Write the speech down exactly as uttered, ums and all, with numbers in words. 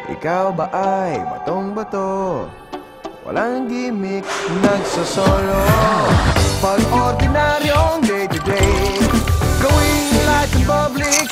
Ikaw ba ay batong-bato? Walang gimmick, nagsasolo. Pag ordinaryong day-to-day, gawing light in public,